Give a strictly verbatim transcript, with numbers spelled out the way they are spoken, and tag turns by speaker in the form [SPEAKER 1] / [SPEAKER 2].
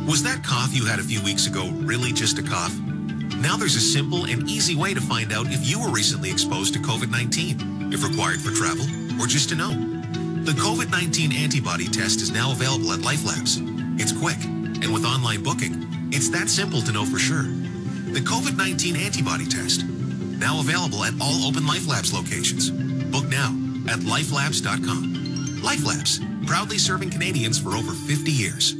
[SPEAKER 1] Was that cough you had a few weeks ago really just a cough? Now there's a simple and easy way to find out if you were recently exposed to COVID nineteen, if required for travel, or just to know. The COVID nineteen antibody test is now available at LifeLabs. It's quick, and with online booking, it's that simple to know for sure. The COVID nineteen antibody test, now available at all open LifeLabs locations. Book now at lifelabs dot com. LifeLabs, proudly serving Canadians for over fifty years.